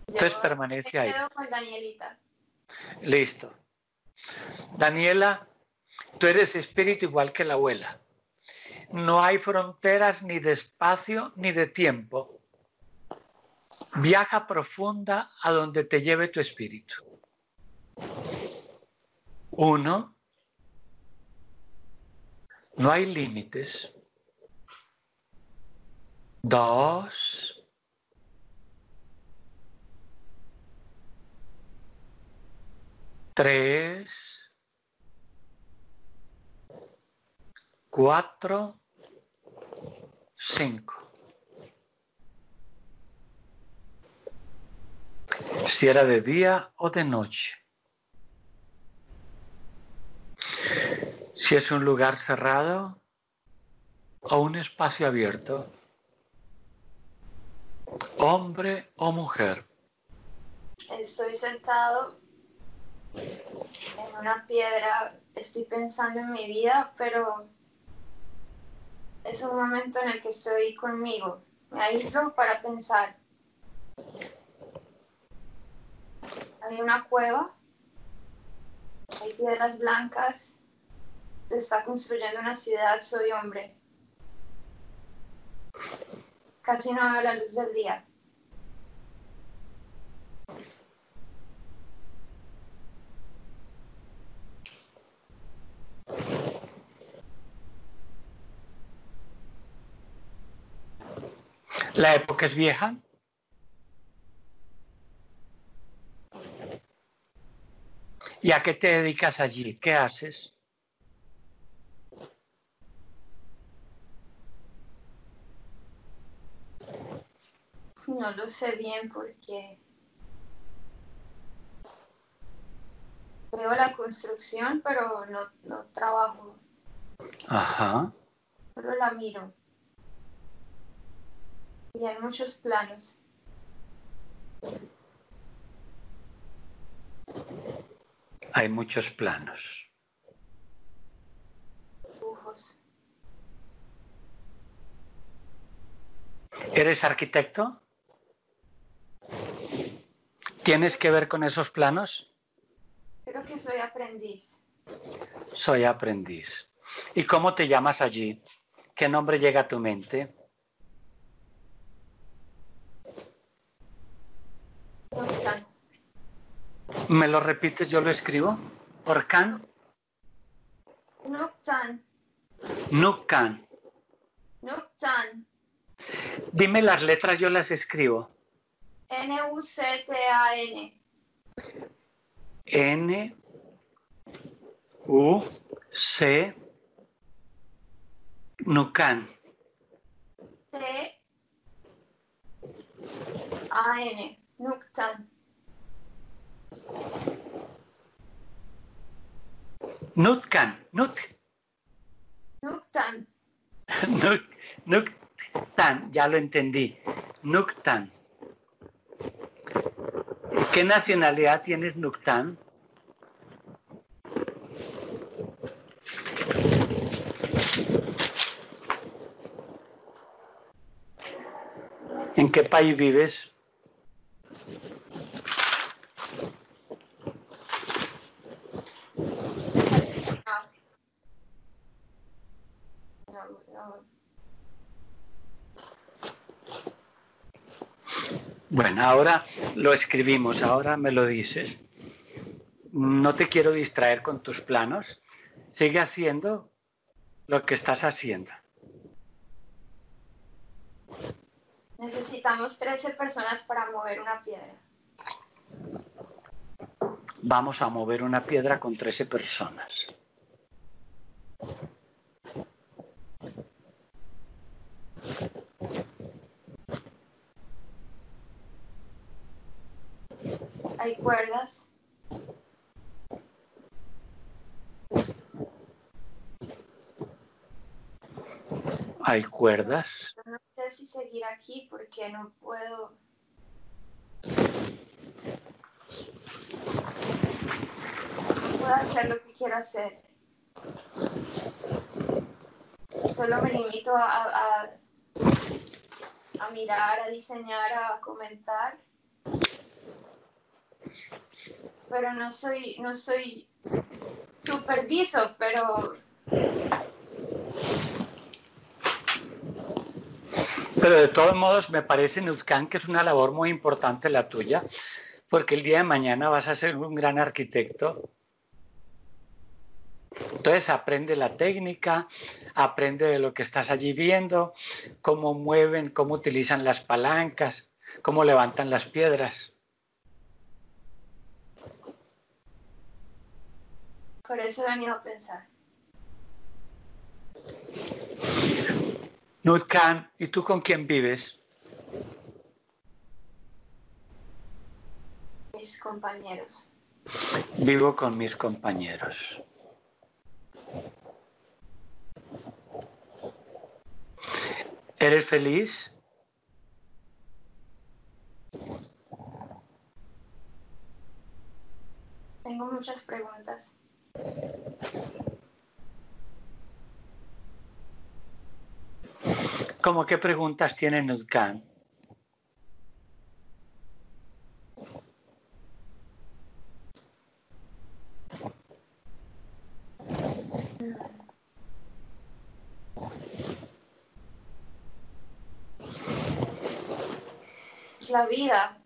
Entonces Yo me permanece ahí. quedo con Danielita. Listo. Daniela, tú eres espíritu igual que la abuela. No hay fronteras ni de espacio ni de tiempo. Viaja profunda a donde te lleve tu espíritu. 1. No hay límites. 2. 3. 4. 5. Si era de día o de noche. Si es un lugar cerrado o un espacio abierto. Hombre o mujer. Estoy sentado en una piedra, estoy pensando en mi vida, pero es un momento en el que estoy conmigo. Me aíslo para pensar. Hay una cueva, hay piedras blancas, se está construyendo una ciudad, soy hombre. Casi no veo la luz del día. La época es vieja. ¿Y a qué te dedicas allí? ¿Qué haces? No lo sé bien porque veo la construcción, pero no trabajo. Ajá. Solo la miro. Y hay muchos planos. Hay muchos planos. Dibujos. ¿Eres arquitecto? ¿Tienes que ver con esos planos? Creo que soy aprendiz. Soy aprendiz. ¿Y cómo te llamas allí? ¿Qué nombre llega a tu mente? Noctan. ¿Me lo repites? Yo lo escribo. Orkan. Noctan. Nukan. Noctan. Dime las letras, yo las escribo. N-U-C-T-A-N. N, U, C, Nukan. T-A-N. Noctan. Nutkan. Noctan. Nuktan, ya lo entendí. Nuktan. ¿Qué nacionalidad tienes, Nuktan? ¿En qué país vives? No. Bueno, ahora lo escribimos, ahora me lo dices. No te quiero distraer con tus planos. Sigue haciendo lo que estás haciendo. Necesitamos 13 personas para mover una piedra. Vamos a mover una piedra con 13 personas. Hay cuerdas. Hay cuerdas. No sé si seguir aquí porque no puedo. No puedo hacer lo que quiero hacer. Solo me limito a mirar, a diseñar, a comentar. pero no soy superviso, pero de todos modos me parece, Nuzcan, que es una labor muy importante la tuya, porque el día de mañana vas a ser un gran arquitecto. Entonces aprende la técnica, aprende de lo que estás allí viendo, cómo mueven, cómo utilizan las palancas, cómo levantan las piedras. por eso he venido a pensar. Nuzcan, ¿y tú con quién vives? Mis compañeros. Vivo con mis compañeros. ¿Eres feliz? Tengo muchas preguntas. ¿Cómo qué preguntas tiene Nuzcan? La vida.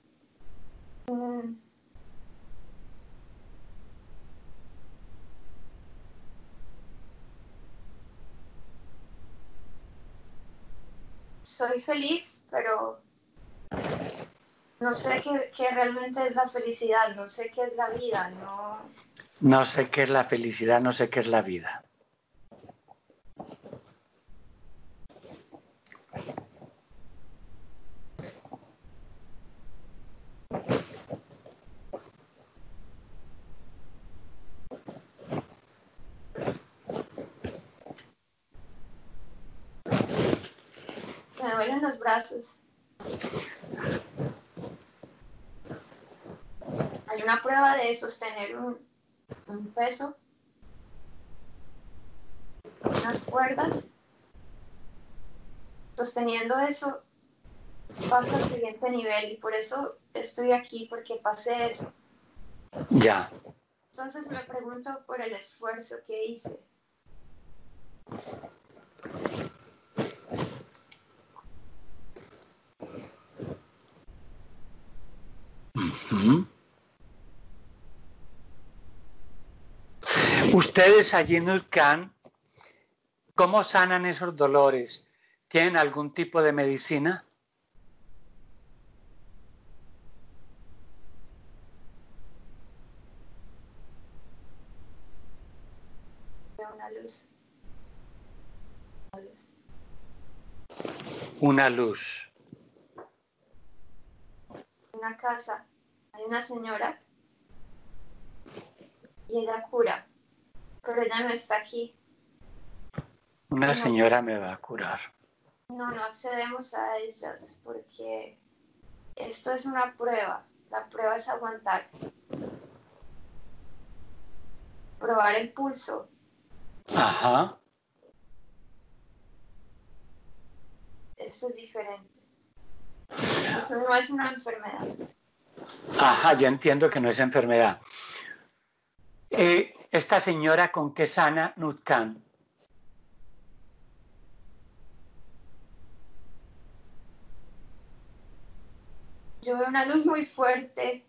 Soy feliz, pero no sé qué realmente es la felicidad, no sé qué es la vida, no. No sé qué es la felicidad, no sé qué es la vida. Me duelen los brazos. Hay una prueba de sostener un peso, unas cuerdas. Sosteniendo eso, paso al siguiente nivel y por eso estoy aquí, porque pasé eso. Ya. Entonces me pregunto por el esfuerzo que hice. Uh-huh. Ustedes allí en Nuzcan, ¿cómo sanan esos dolores? ¿Tienen algún tipo de medicina? Una luz. Una luz. Una luz. Una casa. Hay una señora y ella cura, pero ella no está aquí. Una señora me va a curar. No accedemos a ellas porque esto es una prueba. La prueba es aguantar. Probar el pulso. Ajá. Esto es diferente. Eso no es una enfermedad. Ajá, yo entiendo que no es enfermedad. ¿Esta señora con qué sana Nuzcan? Yo veo una luz muy fuerte.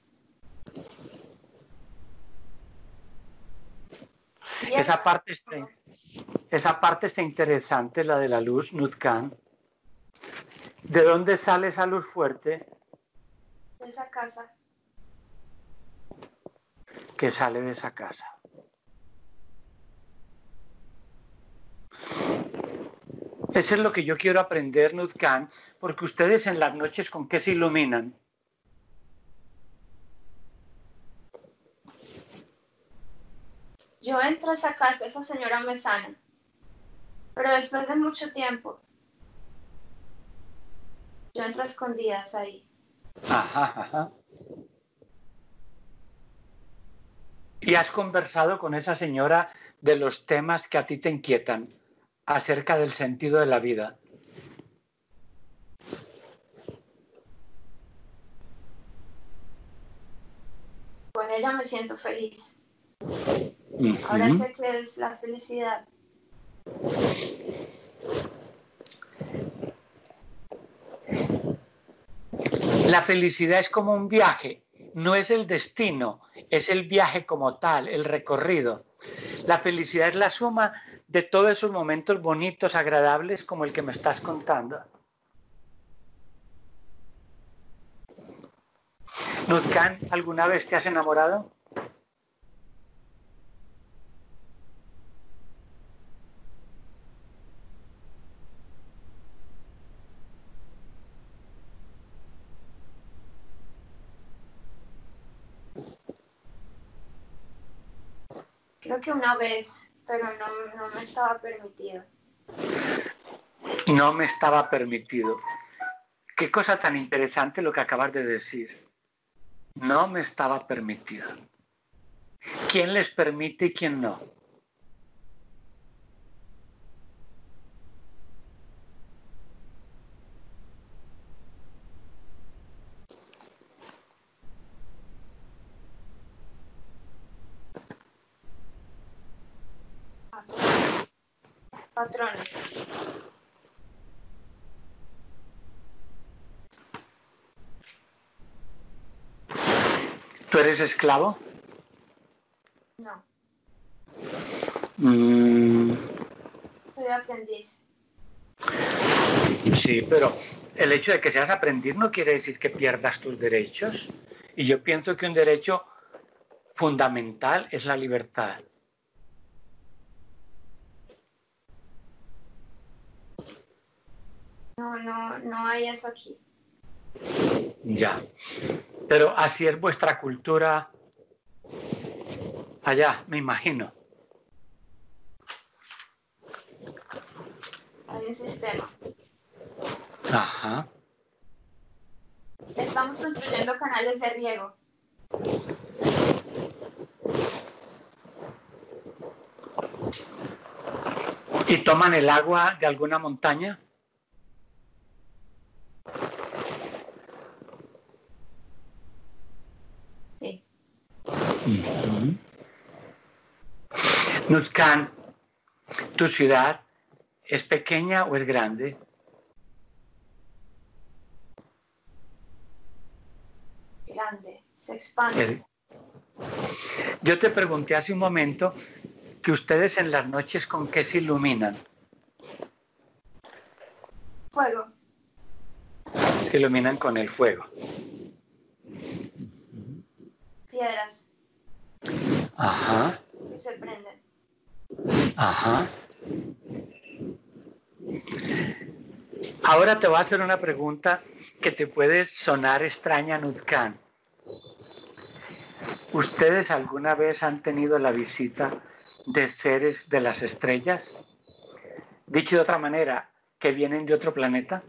Esa parte está interesante, la de la luz, Nuzcan. ¿De dónde sale esa luz fuerte? De esa casa. Que sale de esa casa. Eso es lo que yo quiero aprender, Nuzcan, porque ustedes en las noches, ¿con qué se iluminan? Yo entro a esa casa, esa señora me sana. Pero después de mucho tiempo, yo entro a escondidas ahí. Ajá, ajá. ¿Y has conversado con esa señora de los temas que a ti te inquietan acerca del sentido de la vida? ella me siento feliz. Uh-huh. Ahora sé qué es la felicidad. La felicidad es como un viaje, no es el destino, es el viaje como tal, el recorrido. La felicidad es la suma de todos esos momentos bonitos, agradables, como el que me estás contando. Nuzcan, ¿alguna vez te has enamorado? Creo que una vez, pero no me estaba permitido. No me estaba permitido. Qué cosa tan interesante lo que acabas de decir. No me estaba permitido. ¿Quién les permite y quién no? Patrones. ¿Tú eres esclavo? No. Mm, Soy aprendiz. sí, pero el hecho de que seas aprendiz no quiere decir que pierdas tus derechos. Y yo pienso que un derecho fundamental es la libertad. No hay eso aquí. Ya. Pero así es vuestra cultura allá, me imagino. Hay un sistema. Ajá. Estamos construyendo canales de riego. ¿Y toman el agua de alguna montaña? Sí. Uh-huh. Nuzcan, ¿tu ciudad es pequeña o es grande? Grande. Se expande. Yo te pregunté hace un momento que ustedes en las noches con qué se iluminan. Fuego. Se iluminan con el fuego. Piedras. Ajá. Que se prenden. Ajá. Ahora te voy a hacer una pregunta que te puede sonar extraña, Nuzcan. ¿Ustedes alguna vez han tenido la visita de seres de las estrellas? Dicho de otra manera, que vienen de otro planeta.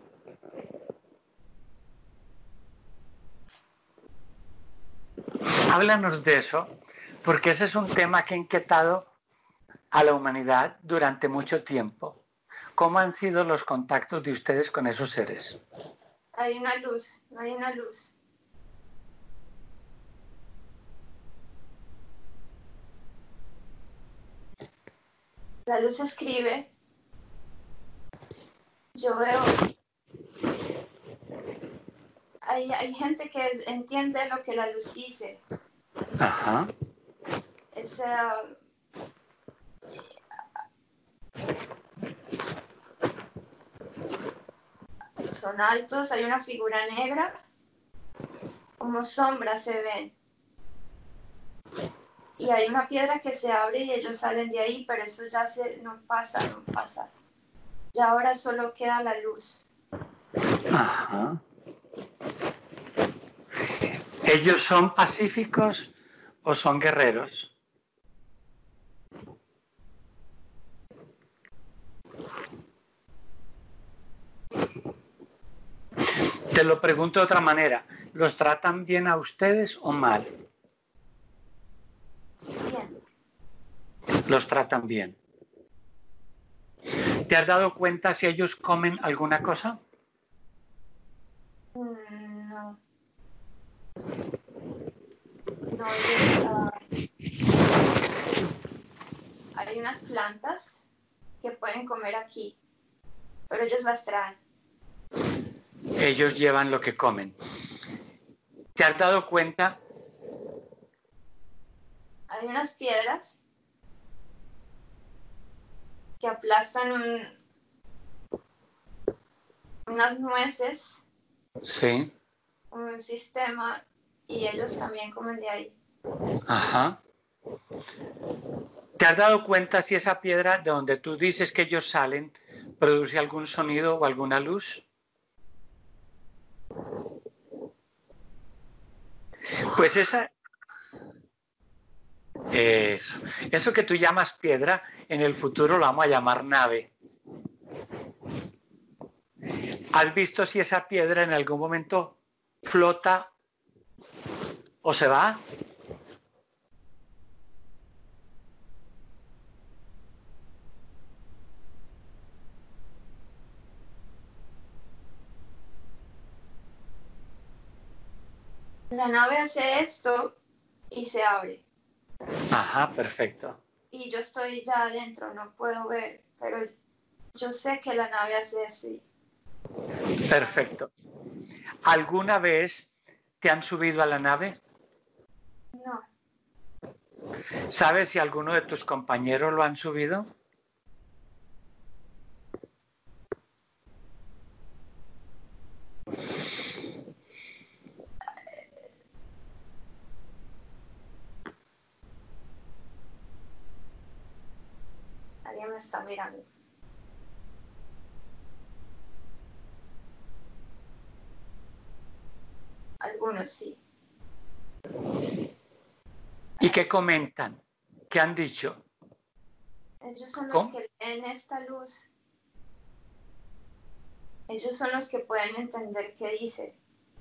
Háblanos de eso, porque ese es un tema que ha inquietado a la humanidad durante mucho tiempo. ¿Cómo han sido los contactos de ustedes con esos seres? Hay una luz. No hay una luz. La luz escribe. Yo veo. Hay gente que entiende lo que la luz dice. Ajá. Son altos, hay una figura negra, como sombras se ven. Y hay una piedra que se abre y ellos salen de ahí, pero eso ya no pasa. Ya ahora solo queda la luz. Ajá. ¿Ellos son pacíficos o son guerreros? Te lo pregunto de otra manera. ¿Los tratan bien a ustedes o mal? Bien. Los tratan bien. ¿Te has dado cuenta si ellos comen alguna cosa? No. No, hay unas plantas que pueden comer aquí, pero ellos las traen. Ellos llevan lo que comen. ¿Te has dado cuenta? Hay unas piedras que aplastan unas nueces, Sí. un sistema, y ellos también comen de ahí. Ajá. ¿Te has dado cuenta si esa piedra de donde tú dices que ellos salen produce algún sonido o alguna luz? Pues eso que tú llamas piedra, en el futuro lo vamos a llamar nave. ¿Has visto si esa piedra en algún momento flota o se va? La nave hace esto y se abre. Ajá, perfecto. Y yo estoy ya adentro, no puedo ver, pero yo sé que la nave hace así. Perfecto. ¿Alguna vez te han subido a la nave? No. ¿Sabes si alguno de tus compañeros lo han subido? Alguien me está mirando. Algunos sí. ¿Y qué comentan? ¿Qué han dicho? Ellos son los que leen esta luz. Ellos son los que pueden entender qué dice.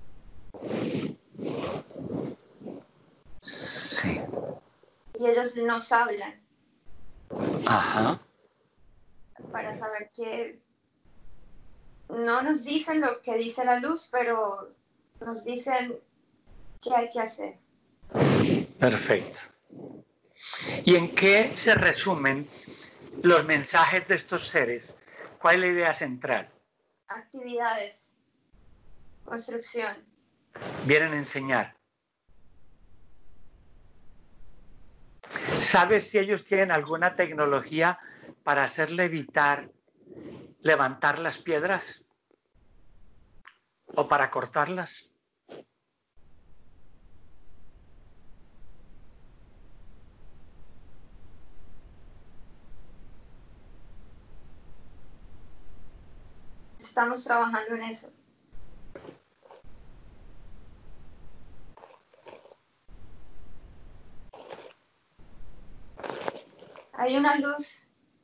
Sí. Y ellos nos hablan. Ajá. Para saber que no nos dicen lo que dice la luz, pero nos dicen qué hay que hacer. Perfecto. ¿Y en qué se resumen los mensajes de estos seres? ¿Cuál es la idea central? Actividades, construcción. Vienen a enseñar. ¿Sabes si ellos tienen alguna tecnología para hacer levitar, levantar las piedras? ¿O para cortarlas? Estamos trabajando en eso. Hay una luz.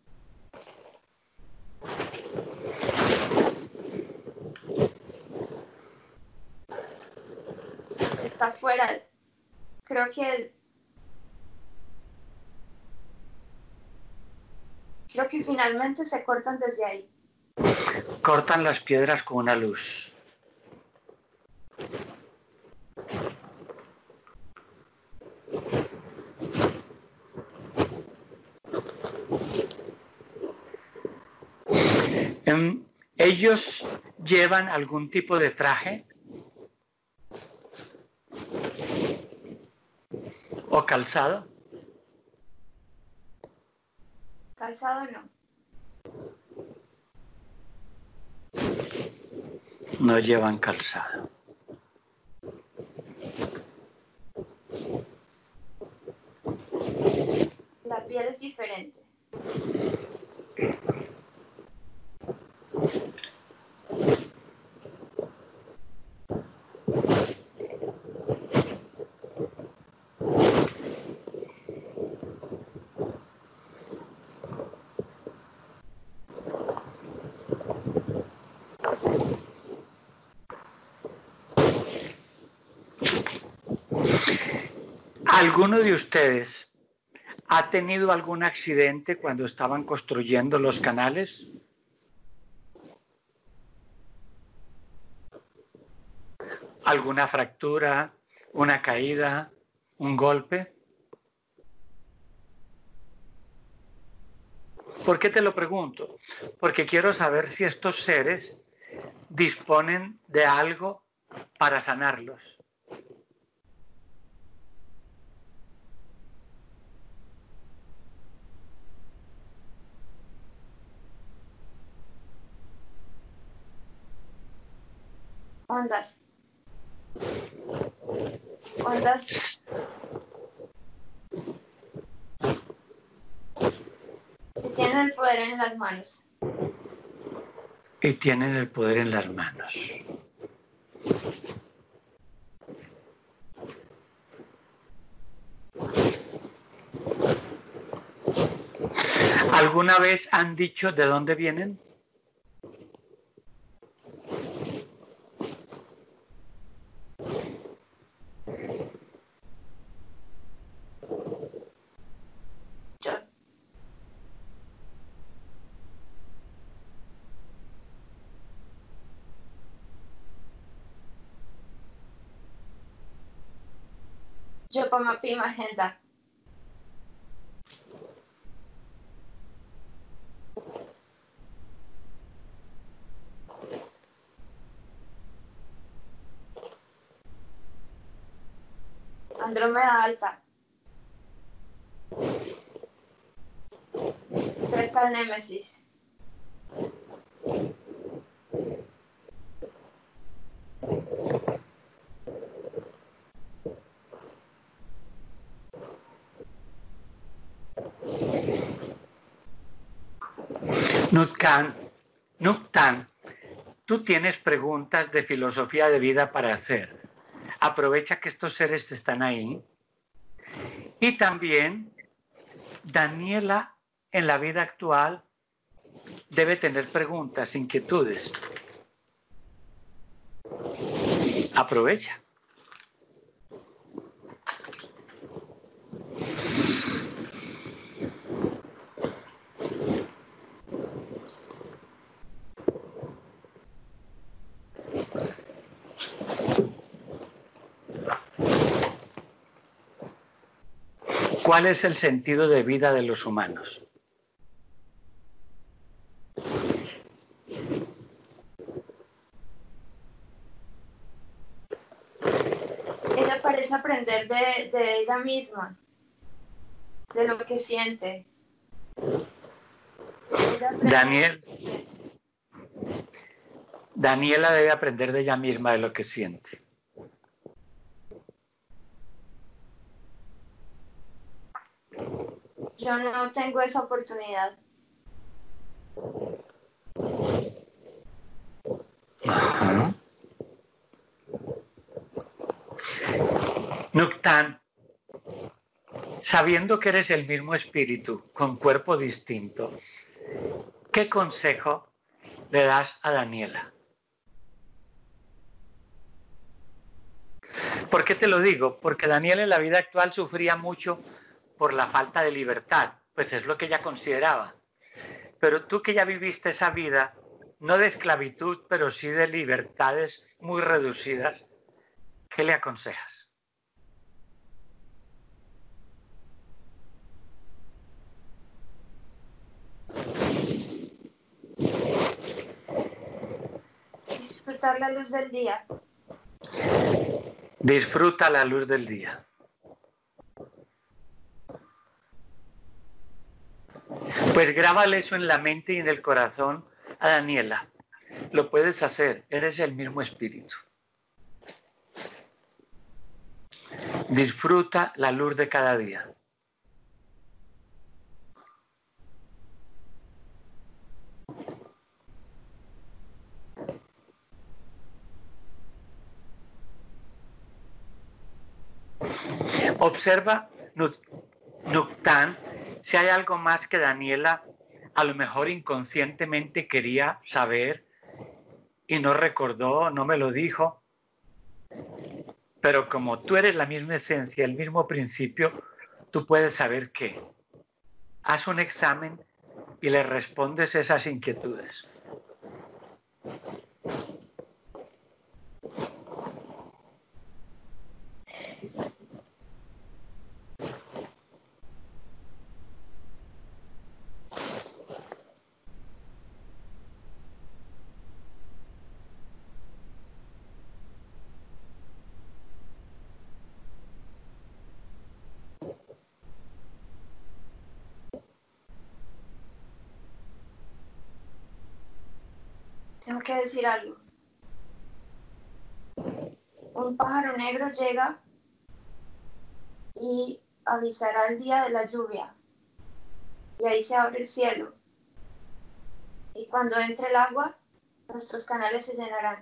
Está afuera. Creo que finalmente se cortan desde ahí. Cortan las piedras con una luz. ¿Ellos llevan algún tipo de traje? ¿O calzado? Calzado no. No llevan calzado. La piel es diferente. ¿Alguno de ustedes ha tenido algún accidente cuando estaban construyendo los canales? ¿Alguna fractura? ¿Una caída? un golpe. ¿Por qué te lo pregunto? Porque quiero saber si estos seres disponen de algo para sanarlos. Ondas. Ondas. Que tienen el poder en las manos. Y tienen el poder en las manos. ¿Alguna vez han dicho de dónde vienen? Yo Pamapi Magenta. Andrómeda Alta. Cerca al Némesis. Nuktan, tú tienes preguntas de filosofía de vida para hacer. Aprovecha que estos seres están ahí. Y también Daniela en la vida actual debe tener preguntas, inquietudes. Aprovecha. ¿Cuál es el sentido de vida de los humanos? Ella parece aprender de ella misma, de lo que siente. Daniela debe aprender de ella misma de lo que siente. Yo no tengo esa oportunidad. Ajá. Nuktan, sabiendo que eres el mismo espíritu con cuerpo distinto, ¿qué consejo le das a Daniela? ¿Por qué te lo digo? Porque Daniela en la vida actual sufría mucho por la falta de libertad, pues es lo que ella consideraba. Pero tú que ya viviste esa vida, no de esclavitud, pero sí de libertades muy reducidas, ¿qué le aconsejas? Disfrutar la luz del día. Disfruta la luz del día. Pues grábale eso en la mente y en el corazón a Daniela. Lo puedes hacer, eres el mismo espíritu. Disfruta la luz de cada día. Observa, Nuktan, si hay algo más que Daniela a lo mejor inconscientemente quería saber y no recordó, no me lo dijo. Pero como tú eres la misma esencia, el mismo principio, tú puedes saber qué. Haz un examen y le respondes esas inquietudes. Tengo que decir algo. Un pájaro negro llega y avisará el día de la lluvia. Y ahí se abre el cielo. Y cuando entre el agua, nuestros canales se llenarán.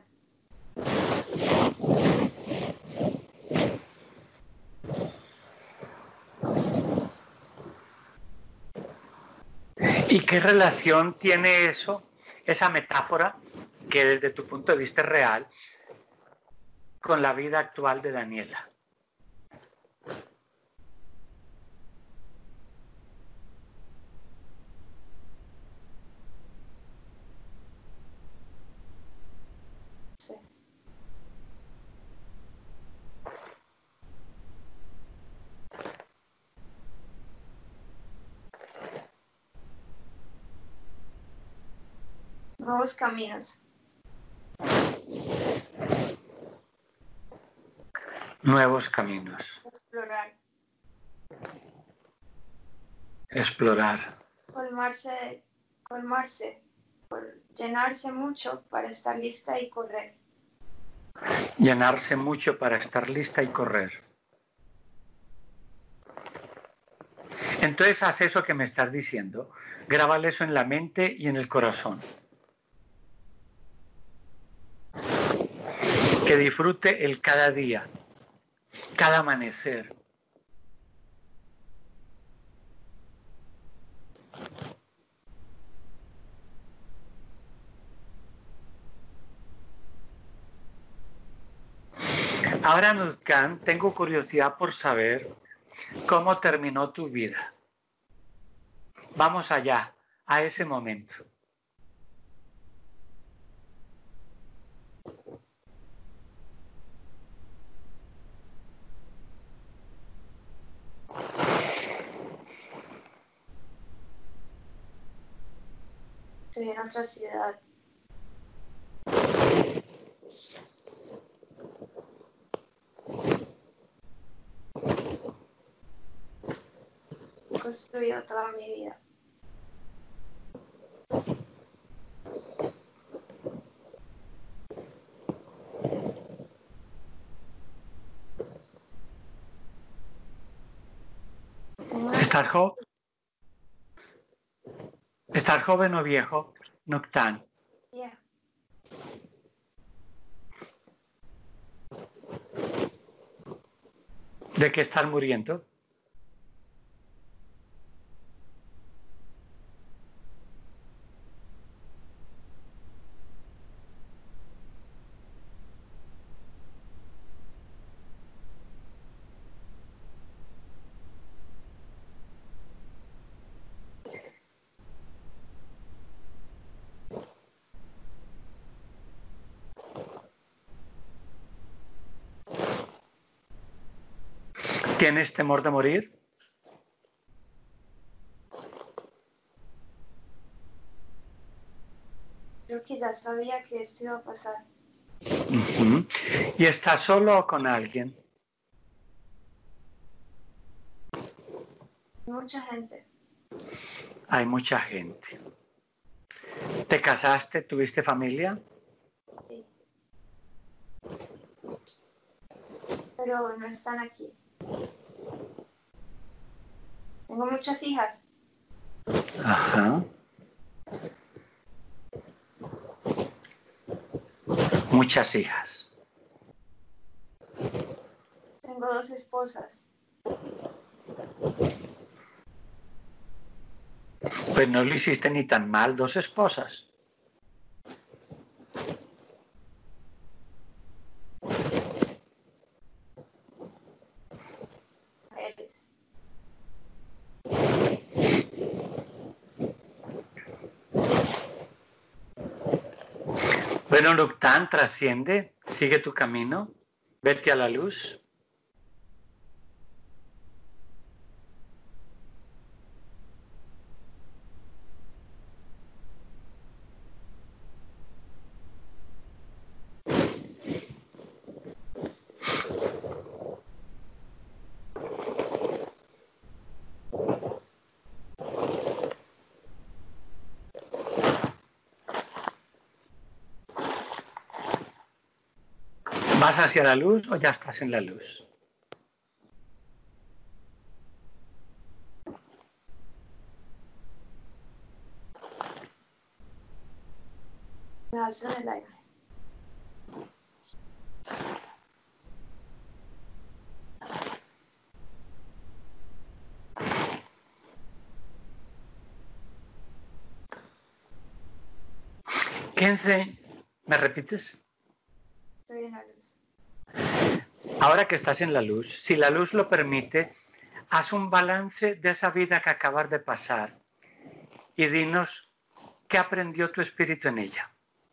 ¿Y qué relación tiene eso, esa metáfora, que desde tu punto de vista es real, con la vida actual de Daniela? Sí. Nuevos caminos. Nuevos caminos. Explorar. Explorar. Colmarse, llenarse mucho para estar lista y correr. Llenarse mucho para estar lista y correr. Entonces haz eso que me estás diciendo. Grábale eso en la mente y en el corazón. Que disfrute el cada día, cada amanecer. Ahora, Nuzcan, tengo curiosidad por saber cómo terminó tu vida. Vamos allá, a ese momento. Estoy en otra ciudad. He construido toda mi vida. ¿Estar joven o viejo? Noctán. Yeah. ¿De qué estar muriendo? ¿Tienes temor de morir? Creo que ya sabía que esto iba a pasar. ¿Y estás solo o con alguien? Mucha gente. Hay mucha gente. ¿Te casaste? ¿Tuviste familia? Sí. Pero no están aquí. Tengo muchas hijas. Ajá. Muchas hijas. Tengo 2 esposas. Pues no lo hiciste ni tan mal, 2 esposas. Mujeres. Bueno, Noctán, trasciende, sigue tu camino, vete a la luz. ¿Vas hacia la luz o ya estás en la luz? Me alzo en el aire. ¿Me repites? Estoy en la luz. Ahora que estás en la luz, si la luz lo permite, haz un balance de esa vida que acabas de pasar y dinos qué aprendió tu espíritu en ella.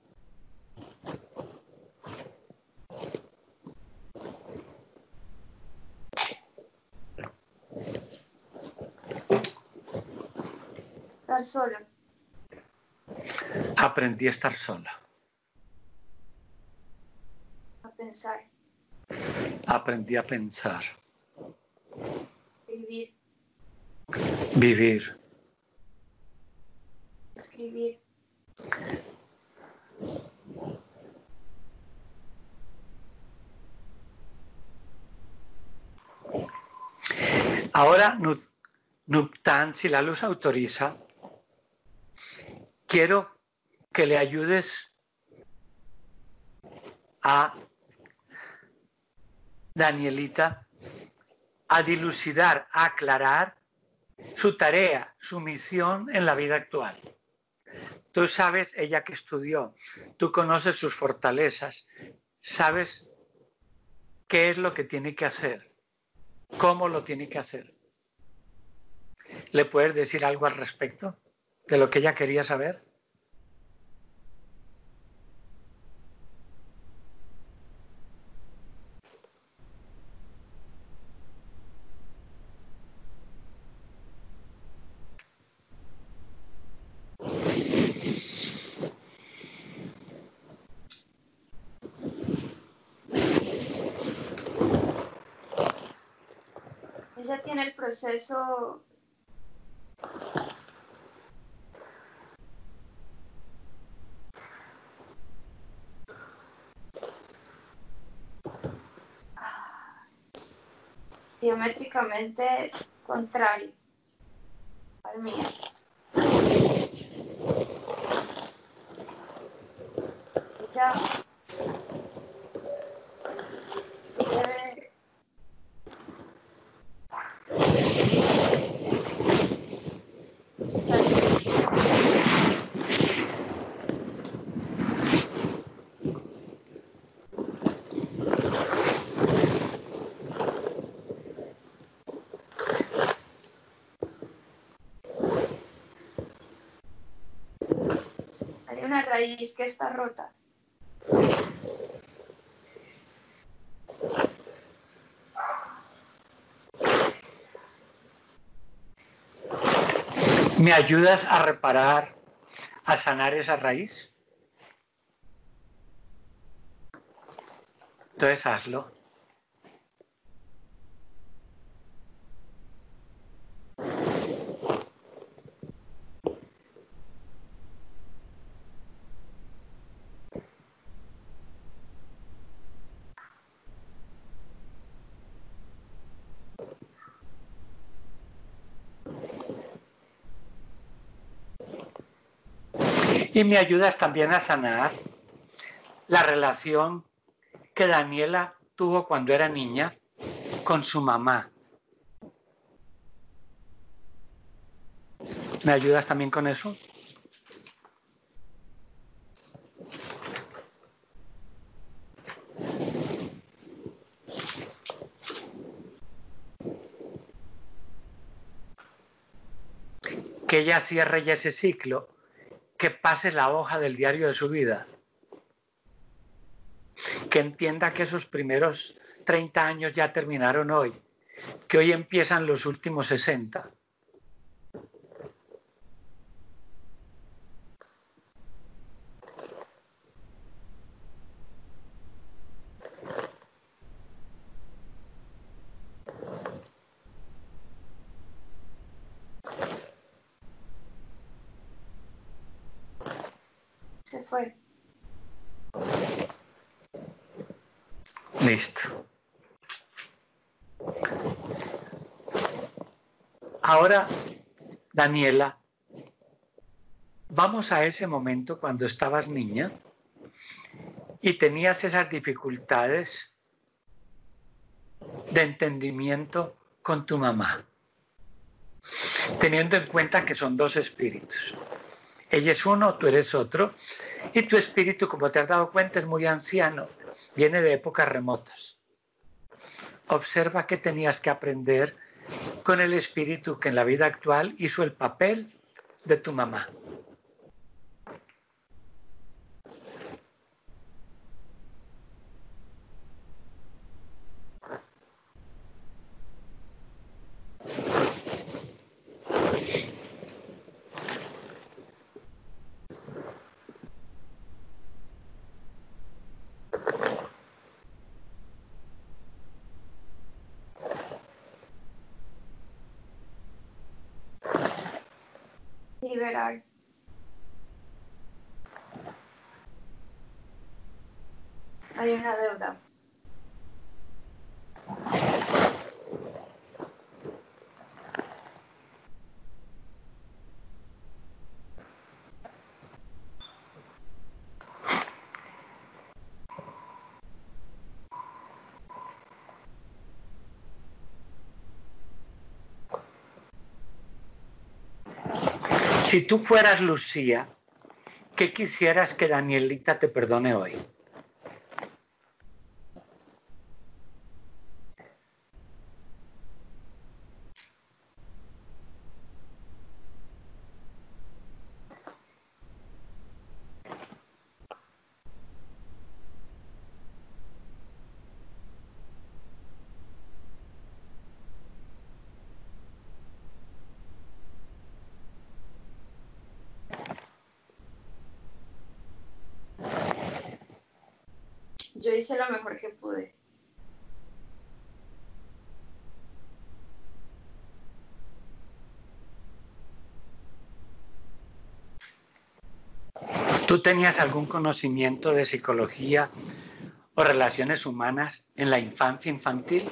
Estar solo. Aprendí a estar sola. A pensar. Aprendí a pensar. Vivir. Vivir. Escribir. Ahora, Nuptan, si la luz autoriza, quiero que le ayudes a Danielita a dilucidar, a aclarar su tarea, su misión en la vida actual. Tú sabes, ella que estudió, tú conoces sus fortalezas, sabes qué es lo que tiene que hacer, cómo lo tiene que hacer. ¿Le puedes decir algo al respecto de lo que ella quería saber? Ella tiene el proceso geométricamente contrario al mío. Ella debe hay una raíz que está rota. ¿Me ayudas a reparar, a sanar esa raíz? Entonces hazlo. Y me ayudas también a sanar la relación que Daniela tuvo cuando era niña con su mamá. ¿Me ayudas también con eso? Que ella cierre ya ese ciclo, que pase la hoja del diario de su vida, que entienda que esos primeros 30 años ya terminaron hoy, que hoy empiezan los últimos 60. Se fue. Listo. Ahora, Daniela, vamos a ese momento cuando estabas niña y tenías esas dificultades de entendimiento con tu mamá, teniendo en cuenta que son dos espíritus. Ella es uno, tú eres otro, y tu espíritu, como te has dado cuenta, es muy anciano, viene de épocas remotas. Observa qué tenías que aprender con el espíritu que en la vida actual hizo el papel de tu mamá. Liberar. Hay una deuda. Si tú fueras Lucía, ¿qué quisieras que Danielita te perdone hoy? Yo hice lo mejor que pude. ¿Tú tenías algún conocimiento de psicología o relaciones humanas en la infancia infantil?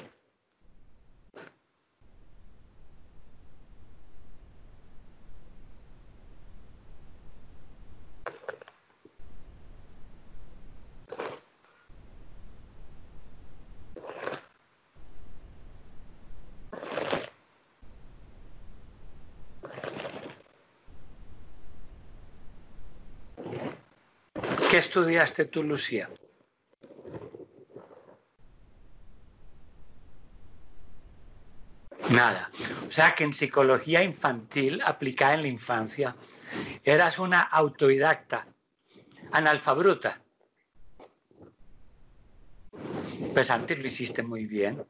¿Qué estudiaste tú, Lucía? Nada. O sea que en psicología infantil aplicada en la infancia eras una autodidacta, analfabruta. Pues antes lo hiciste muy bien.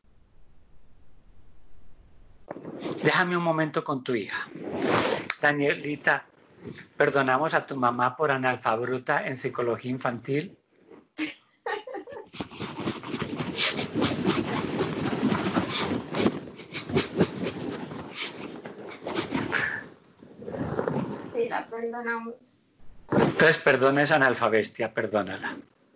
Déjame un momento con tu hija. Danielita, ¿perdonamos a tu mamá por analfabruta en psicología infantil? Sí, la perdonamos. Entonces perdona esa analfabestia, perdónala.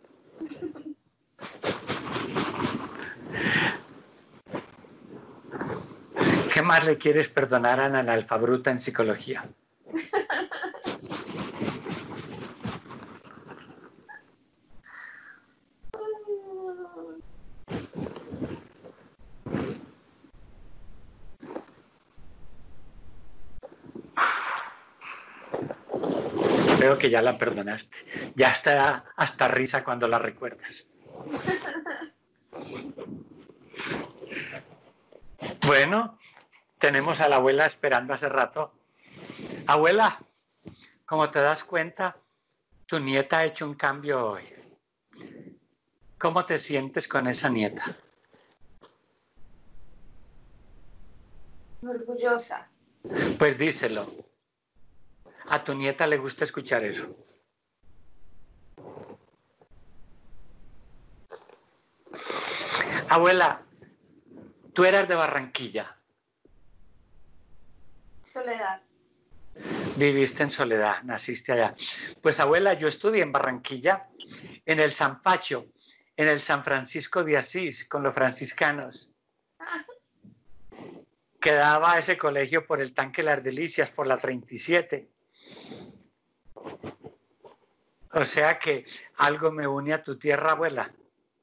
¿Qué más le quieres perdonar a la analfabruta en psicología? Creo que ya la perdonaste. Ya está hasta risa cuando la recuerdas. Bueno, tenemos a la abuela esperando hace rato. Abuela, como te das cuenta, tu nieta ha hecho un cambio hoy. ¿Cómo te sientes con esa nieta? Orgullosa. Pues díselo. A tu nieta le gusta escuchar eso. Abuela, tú eras de Barranquilla. Soledad. Viviste en Soledad, naciste allá. Pues abuela, yo estudié en Barranquilla, en el Zampacho, en el San Francisco de Asís con los franciscanos. Quedaba ese colegio por el Tanque Las Delicias, por la 37. O sea que algo me une a tu tierra, abuela.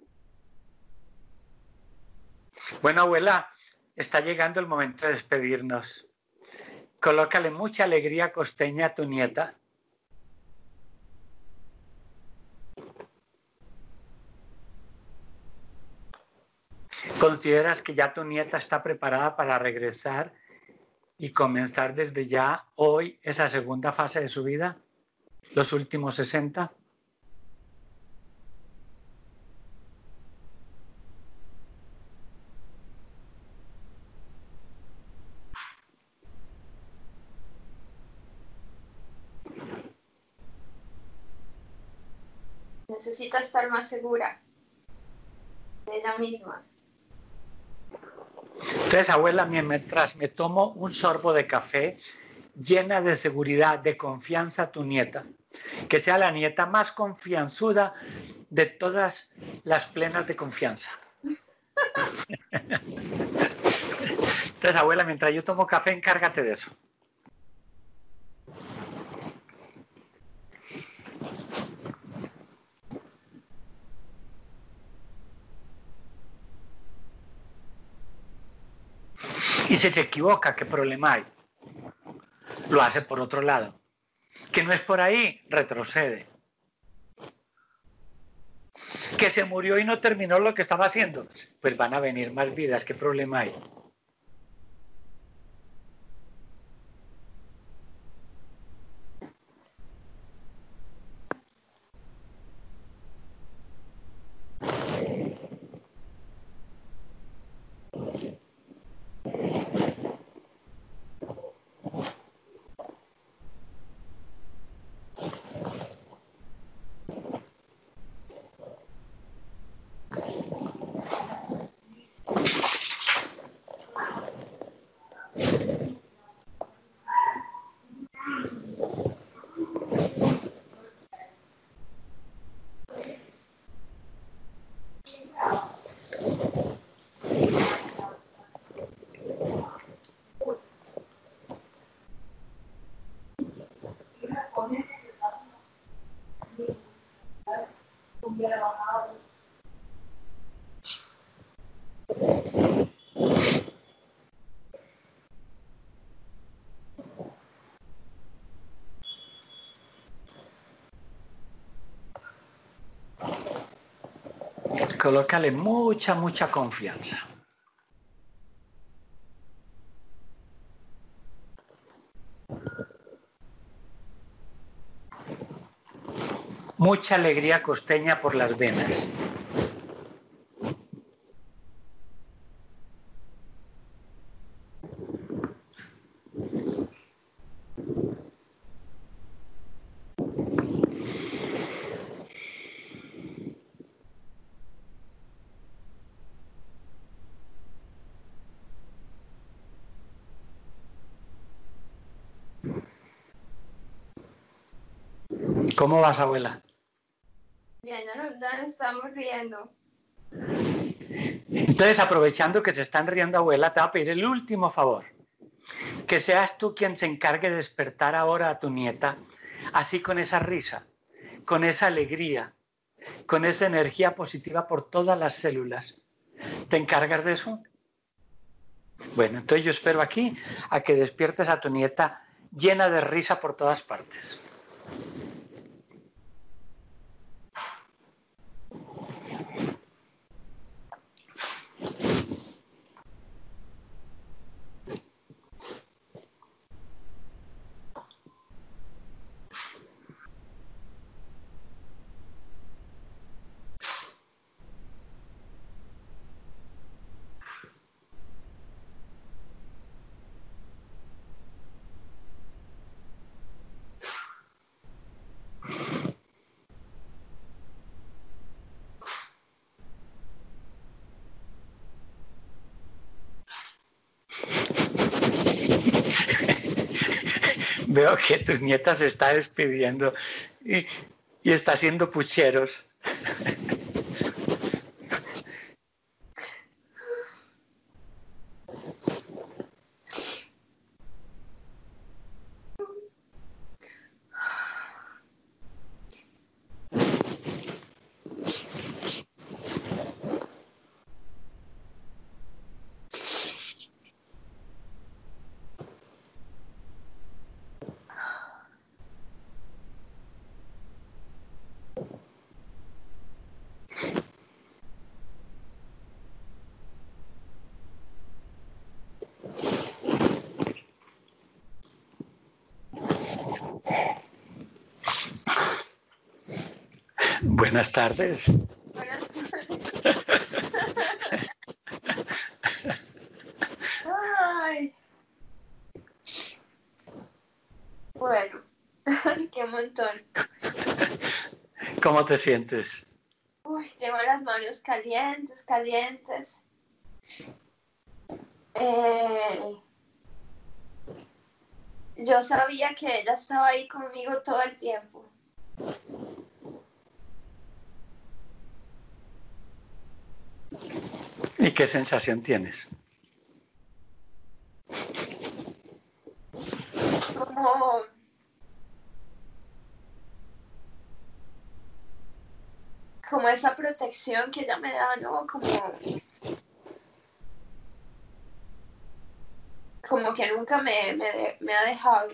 Bueno, abuela, está llegando el momento de despedirnos. Colócale mucha alegría costeña a tu nieta. ¿Consideras que ya tu nieta está preparada para regresar y comenzar desde ya hoy esa segunda fase de su vida? ¿Los últimos 60? Necesita estar más segura de ella misma. Entonces, abuela, mientras me tomo un sorbo de café, llena de seguridad, de confianza a tu nieta, que sea la nieta más confianzuda de todas las plenas de confianza. Entonces, abuela, mientras yo tomo café, encárgate de eso. Y si se equivoca, ¿qué problema hay? Lo hace por otro lado. Que no es por ahí, retrocede. Que se murió y no terminó lo que estaba haciendo, pues van a venir más vidas, ¿qué problema hay? Colócale mucha confianza. Mucha alegría costeña por las venas. ¿Cómo vas, abuela? Bien, ya nos estamos riendo. Entonces, aprovechando que se están riendo, abuela, te voy a pedir el último favor. Que seas tú quien se encargue de despertar ahora a tu nieta, así con esa risa, con esa alegría, con esa energía positiva por todas las células. ¿Te encargas de eso? Bueno, entonces yo espero aquí a que despiertes a tu nieta llena de risa por todas partes. Veo que tu nieta se está despidiendo y está haciendo pucheros. Buenas tardes. Buenas tardes. Ay. Bueno, qué montón. ¿Cómo te sientes? Uy, tengo las manos calientes, calientes. Yo sabía que ella estaba ahí conmigo todo el tiempo. ¿Y qué sensación tienes? Como esa protección que ella me da, ¿no? Como que nunca me ha dejado.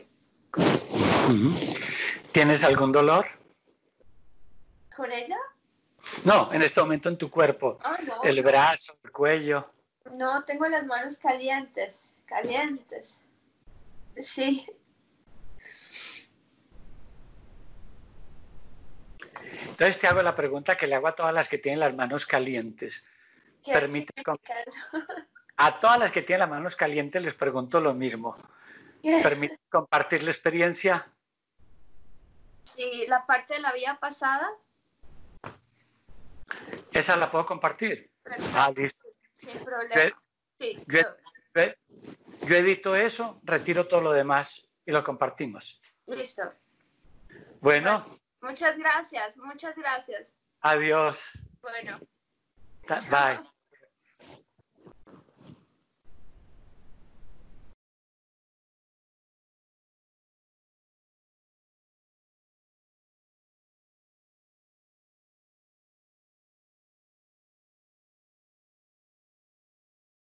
¿Tienes algún dolor? ¿Con ella? No, en este momento en tu cuerpo. No, el brazo, el cuello. No, tengo las manos calientes, calientes. Sí. Entonces te hago la pregunta que le hago a todas las que tienen las manos calientes. ¿Qué significa eso? A todas las que tienen las manos calientes les pregunto lo mismo. ¿Permite compartir la experiencia? Sí, la parte de la vida pasada. ¿Esa la puedo compartir? Perfecto. Listo. Sin problema. Yo edito eso, retiro todo lo demás y lo compartimos. Listo. Bueno. Muchas gracias, muchas gracias. Adiós. Bueno. Bye.